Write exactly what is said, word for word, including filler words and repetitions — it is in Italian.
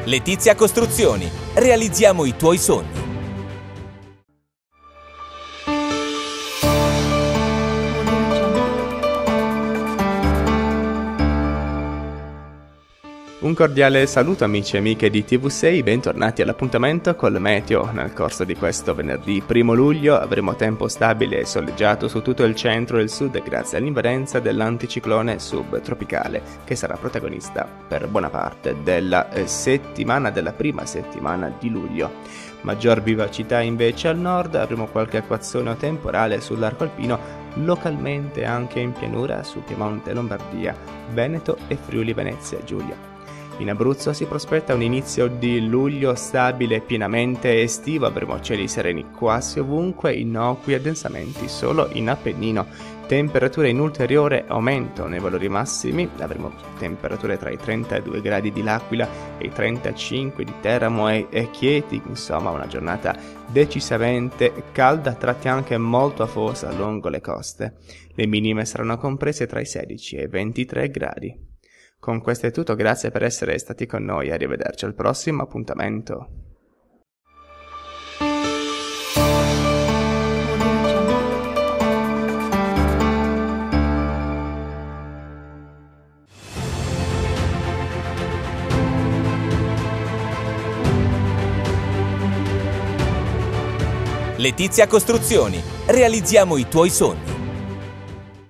Letizia Costruzioni. Realizziamo i tuoi sogni. Un cordiale saluto amici e amiche di T V sei, bentornati all'appuntamento col meteo. Nel corso di questo venerdì primo luglio avremo tempo stabile e soleggiato su tutto il centro e il sud grazie all'invadenza dell'anticiclone subtropicale che sarà protagonista per buona parte della eh, settimana, della prima settimana di luglio. Maggior vivacità invece al nord, avremo qualche acquazzone temporale sull'arco alpino, localmente anche in pianura su Piemonte, Lombardia, Veneto e Friuli Venezia Giulia. In Abruzzo si prospetta un inizio di luglio stabile e pienamente estivo, avremo cieli sereni quasi ovunque, innocui addensamenti solo in Appennino. Temperature in ulteriore aumento nei valori massimi, avremo temperature tra i trentadue gradi di L'Aquila e i trentacinque di Teramo e, e Chieti, insomma una giornata decisamente calda, a tratti anche molto afosa lungo le coste. Le minime saranno comprese tra i sedici e i ventitré gradi. Con questo è tutto, grazie per essere stati con noi, arrivederci al prossimo appuntamento. Letizia Costruzioni. Realizziamo i tuoi sogni.